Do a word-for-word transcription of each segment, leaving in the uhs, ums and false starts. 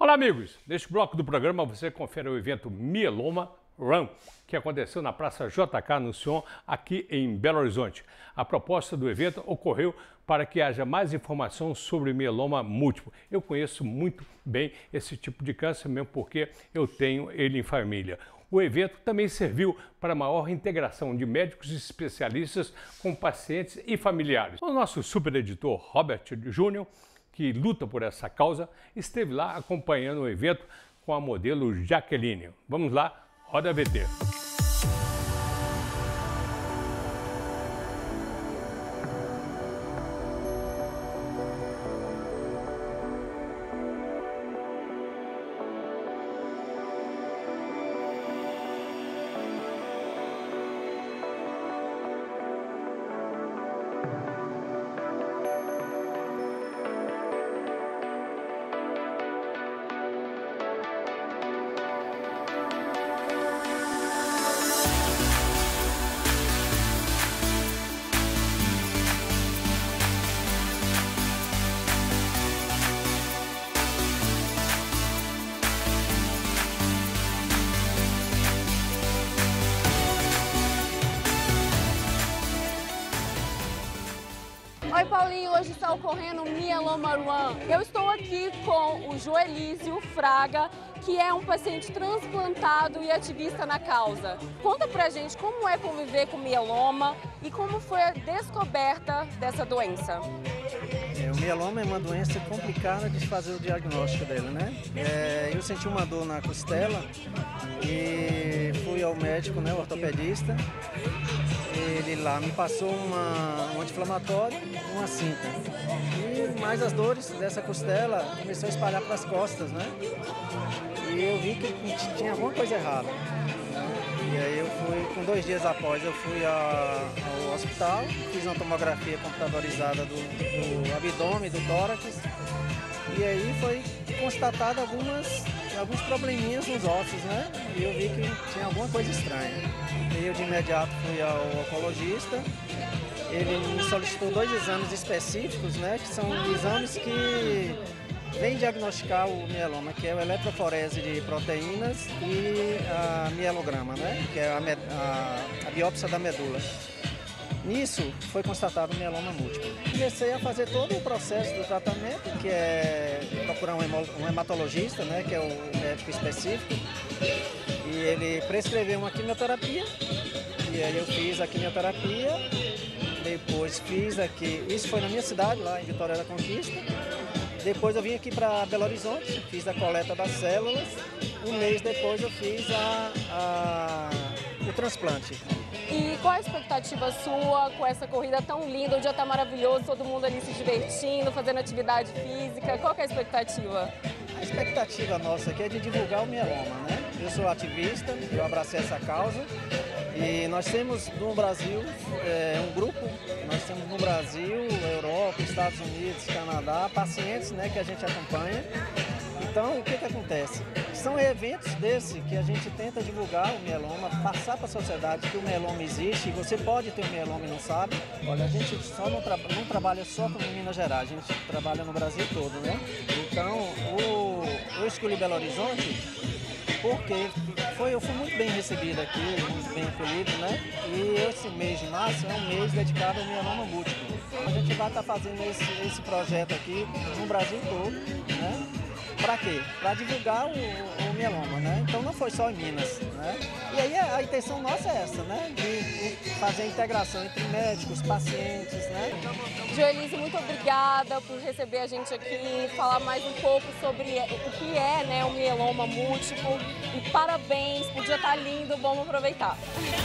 Olá, amigos! Neste bloco do programa você confere o evento Mieloma Run, que aconteceu na Praça J K no Sion, aqui em Belo Horizonte. A proposta do evento ocorreu para que haja mais informação sobre mieloma múltiplo. Eu conheço muito bem esse tipo de câncer, mesmo porque eu tenho ele em família. O evento também serviu para maior integração de médicos e especialistas com pacientes e familiares. O nosso supereditor Robert Júnior, que luta por essa causa, esteve lá acompanhando o evento com a modelo Jaqueline. Vamos lá, roda a V T. Oi, Paulinho, hoje está ocorrendo o Mieloma Run. Eu estou aqui com o Joelísio Fraga, que é um paciente transplantado e ativista na causa. Conta pra gente como é conviver com mieloma e como foi a descoberta dessa doença. É, o mieloma é uma doença complicada de fazer o diagnóstico dele, né? É, eu senti uma dor na costela e fui ao médico, né, o ortopedista. Ele lá me passou uma, um anti-inflamatório e uma cinta. E mais as dores dessa costela começou a espalhar para as costas, né? E eu vi que tinha alguma coisa errada. E aí eu fui, com dois dias após, eu fui a, ao hospital, fiz uma tomografia computadorizada do, do abdômen, do tórax. E aí foi constatado algumas, alguns probleminhas nos ossos, né? E eu vi que tinha alguma coisa estranha. E eu de imediato fui ao oncologista. Ele me solicitou dois exames específicos, né? Que são exames que vêm diagnosticar o mieloma, que é o eletroforese de proteínas e a mielograma, né? Que é a, a, a biópsia da medula. Nisso foi constatado o mieloma múltiplo. Comecei a fazer todo o processo do tratamento, que é procurar um, um hematologista, né, que é o médico específico, e ele prescreveu uma quimioterapia, e aí eu fiz a quimioterapia, depois fiz aqui, isso foi na minha cidade, lá em Vitória da Conquista, depois eu vim aqui para Belo Horizonte, fiz a coleta das células, um mês depois eu fiz a, a, o transplante. E qual a expectativa sua com essa corrida tão linda? O dia está maravilhoso, todo mundo ali se divertindo, fazendo atividade física. Qual que é a expectativa? A expectativa nossa aqui é de divulgar o mieloma, né? Eu sou ativista, eu abracei essa causa e nós temos no Brasil é, um grupo, nós temos no Brasil, Europa, Estados Unidos, Canadá, pacientes, né, que a gente acompanha. Então, o que que acontece? São eventos desse que a gente tenta divulgar o mieloma, passar para a sociedade que o mieloma existe e você pode ter o mieloma e não sabe. Olha, a gente só não, tra não trabalha só com Minas Gerais, a gente trabalha no Brasil todo, né? Então, o, eu escolhi Belo Horizonte porque foi, eu fui muito bem recebido aqui, muito bem acolhido, né? E esse mês de março é um mês dedicado ao mieloma múltiplo. A gente vai estar fazendo esse, esse projeto aqui no Brasil todo, né? Para quê? Para divulgar o, o mieloma, né? Então não foi só em Minas, né? E aí a, a intenção nossa é essa, né? De, de fazer a integração entre médicos, pacientes, né? Joelísio, muito obrigada por receber a gente aqui, falar mais um pouco sobre o que é, né, o mieloma múltiplo. E parabéns, podia estar lindo, vamos aproveitar.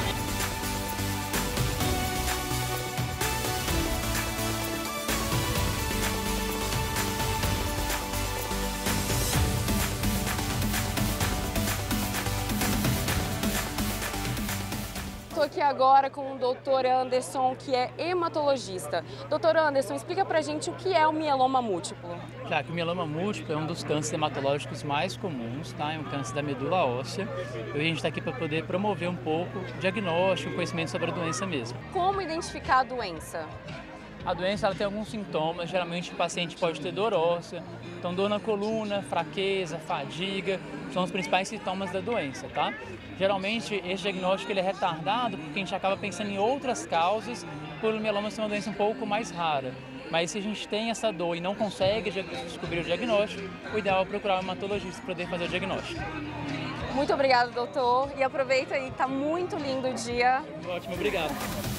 Estou aqui agora com o doutor Anderson, que é hematologista. doutor Anderson, explica pra gente o que é o mieloma múltiplo. Claro que o mieloma múltiplo é um dos cânceres hematológicos mais comuns, tá? É um câncer da medula óssea. E a gente está aqui para poder promover um pouco o diagnóstico, o conhecimento sobre a doença mesmo. Como identificar a doença? A doença ela tem alguns sintomas, geralmente o paciente pode ter dor óssea, então dor na coluna, fraqueza, fadiga, são os principais sintomas da doença, tá? Geralmente esse diagnóstico ele é retardado porque a gente acaba pensando em outras causas por o mieloma ser uma doença um pouco mais rara. Mas se a gente tem essa dor e não consegue descobrir o diagnóstico, o ideal é procurar um hematologista para poder fazer o diagnóstico. Muito obrigada, doutor. E aproveita aí, tá muito lindo o dia. Ótimo, obrigado.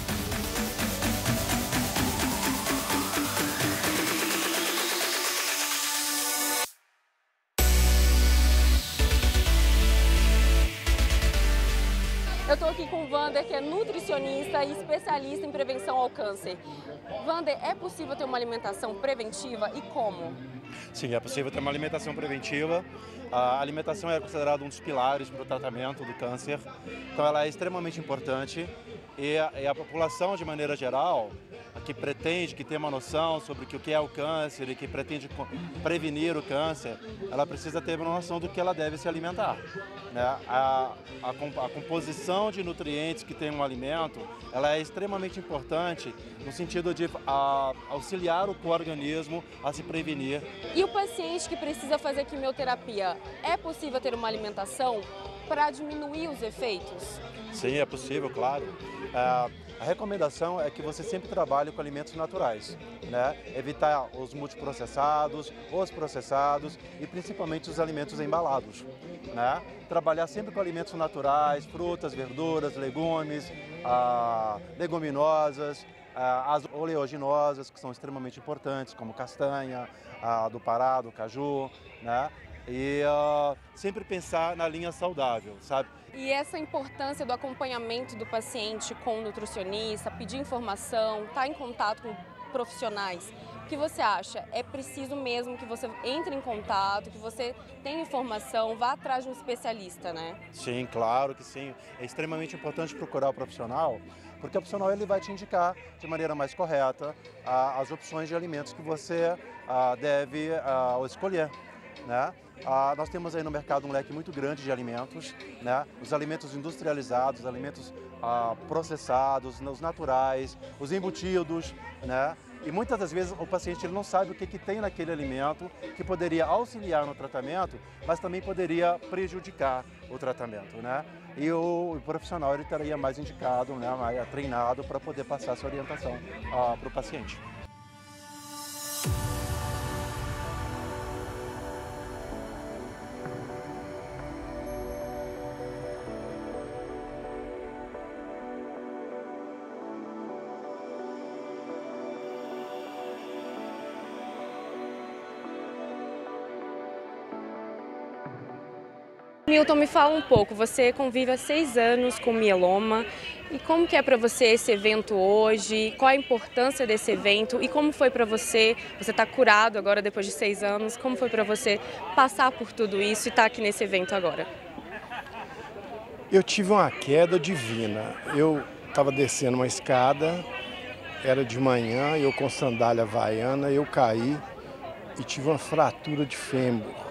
Eu estou aqui com o Wander, que é nutricionista e especialista em prevenção ao câncer. Wander, é possível ter uma alimentação preventiva e como? Sim, é possível ter uma alimentação preventiva. A alimentação é considerada um dos pilares para o tratamento do câncer, então ela é extremamente importante e a, e a população, de maneira geral, que pretende, que tem uma noção sobre o que é o câncer e que pretende prevenir o câncer, ela precisa ter uma noção do que ela deve se alimentar. Né? A, a, a composição de nutrientes que tem um alimento, ela é extremamente importante no sentido de a, auxiliar o organismo a se prevenir. E o paciente que precisa fazer quimioterapia, é possível ter uma alimentação para diminuir os efeitos? Sim, é possível, claro. É, a recomendação é que você sempre trabalhe com alimentos naturais, né? Evitar os multiprocessados, os processados e principalmente os alimentos embalados, né? Trabalhar sempre com alimentos naturais, frutas, verduras, legumes, ah, leguminosas, ah, as oleaginosas, que são extremamente importantes, como castanha, ah, do pará, do caju, né? E uh, sempre pensar na linha saudável, sabe? E essa importância do acompanhamento do paciente com o nutricionista, pedir informação, estar em contato com profissionais. O que você acha? É preciso mesmo que você entre em contato, que você tenha informação, vá atrás de um especialista, né? Sim, claro que sim. É extremamente importante procurar o profissional, porque o profissional ele vai te indicar de maneira mais correta uh, as opções de alimentos que você uh, deve uh, escolher, né? Ah, nós temos aí no mercado um leque muito grande de alimentos, né? Os alimentos industrializados, os alimentos ah, processados, os naturais, os embutidos, né? E muitas das vezes o paciente ele não sabe o que, que tem naquele alimento que poderia auxiliar no tratamento, mas também poderia prejudicar o tratamento, né? E o, o profissional ele estaria mais indicado, né? Mais treinado para poder passar essa orientação ah, para o paciente. Milton, me fala um pouco, você convive há seis anos com mieloma e como que é para você esse evento hoje, qual a importância desse evento e como foi para você, você está curado agora depois de seis anos, como foi para você passar por tudo isso e estar aqui nesse evento agora? Eu tive uma queda divina, eu estava descendo uma escada, era de manhã, eu com sandália havaiana, eu caí e tive uma fratura de fêmur.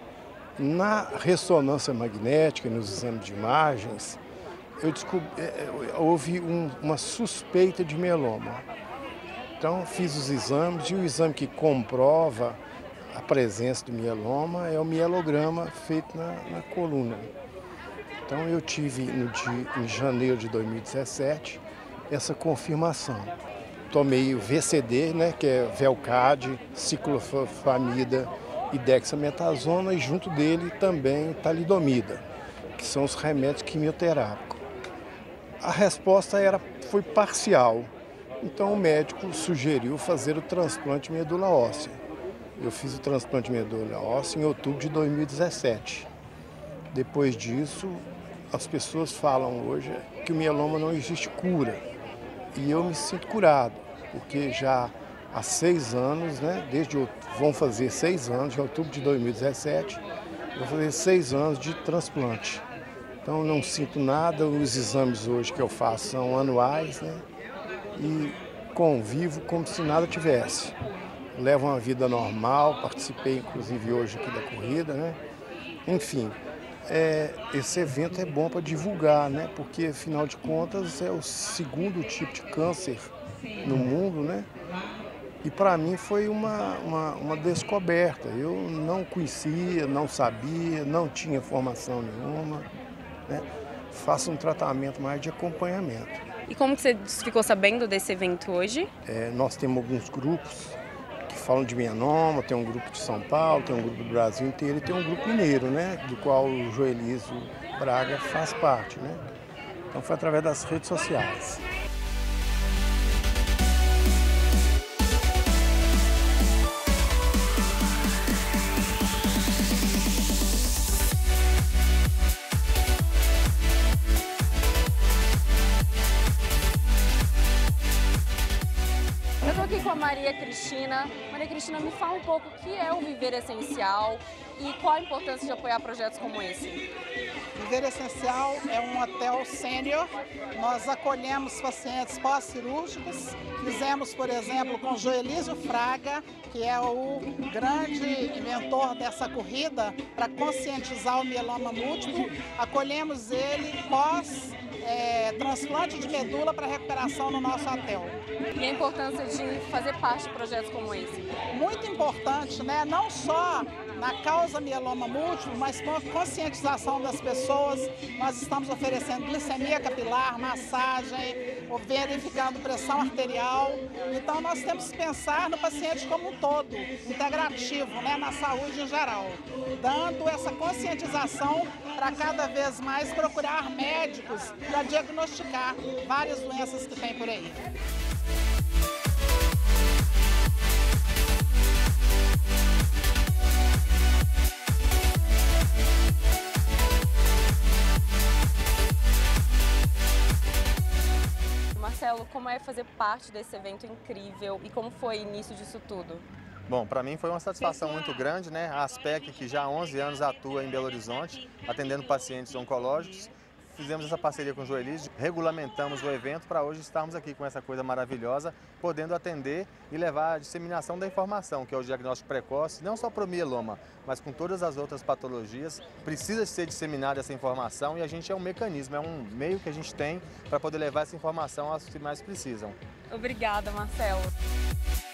Na ressonância magnética, nos exames de imagens, eu descobri, houve um, uma suspeita de mieloma. Então, fiz os exames e o exame que comprova a presença do mieloma é o mielograma feito na, na coluna. Então, eu tive no dia, em janeiro de dois mil e dezessete essa confirmação. Tomei o V C D, né, que é Velcade, ciclofosfamida e dexametasona, e junto dele também talidomida, que são os remédios quimioterápicos. A resposta era, foi parcial, então o médico sugeriu fazer o transplante de medula óssea. Eu fiz o transplante de medula óssea em outubro de dois mil e dezessete. Depois disso, as pessoas falam hoje que o mieloma não existe cura, e eu me sinto curado, porque já há seis anos, né, desde vão fazer seis anos, em outubro de dois mil e dezessete, vou fazer seis anos de transplante. Então não sinto nada, os exames hoje que eu faço são anuais, né, e convivo como se nada tivesse. Levo uma vida normal, participei inclusive hoje aqui da corrida, né, enfim. É, esse evento é bom para divulgar, né, porque afinal de contas é o segundo tipo de câncer no mundo, né? E para mim foi uma, uma, uma descoberta. Eu não conhecia, não sabia, não tinha formação nenhuma, né? Faço um tratamento mais de acompanhamento. E como que você ficou sabendo desse evento hoje? É, nós temos alguns grupos que falam de mieloma, tem um grupo de São Paulo, tem um grupo do Brasil inteiro e tem um grupo mineiro, né? Do qual o Joelísio Braga faz parte, né? Então foi através das redes sociais. Eu estou aqui com a Maria Cristina. Maria Cristina, me fala um pouco o que é o Viver Essencial e qual a importância de apoiar projetos como esse. Viver Essencial é um hotel sênior. Nós acolhemos pacientes pós-cirúrgicos. Fizemos, por exemplo, com Joelísio Fraga, que é o grande inventor dessa corrida para conscientizar o mieloma múltiplo. Acolhemos ele pós É, transplante de medula para recuperação no nosso hotel. E a importância de fazer parte de projetos como esse? Muito importante, né? Não só na causa mieloma múltiplo, mas com a conscientização das pessoas. Nós estamos oferecendo glicemia capilar, massagem, verificando pressão arterial. Então nós temos que pensar no paciente como um todo, integrativo, né? Na saúde em geral, dando essa conscientização para cada vez mais procurar médicos para diagnosticar várias doenças que tem por aí. Marcelo, como é fazer parte desse evento incrível e como foi o início disso tudo? Bom, para mim foi uma satisfação muito grande, né? A Aspec, que já há onze anos atua em Belo Horizonte, atendendo pacientes oncológicos. Fizemos essa parceria com o Joelísio, regulamentamos o evento para hoje estarmos aqui com essa coisa maravilhosa, podendo atender e levar a disseminação da informação, que é o diagnóstico precoce, não só para o mieloma, mas com todas as outras patologias. Precisa ser disseminada essa informação e a gente é um mecanismo, é um meio que a gente tem para poder levar essa informação aos que mais precisam. Obrigada, Marcelo.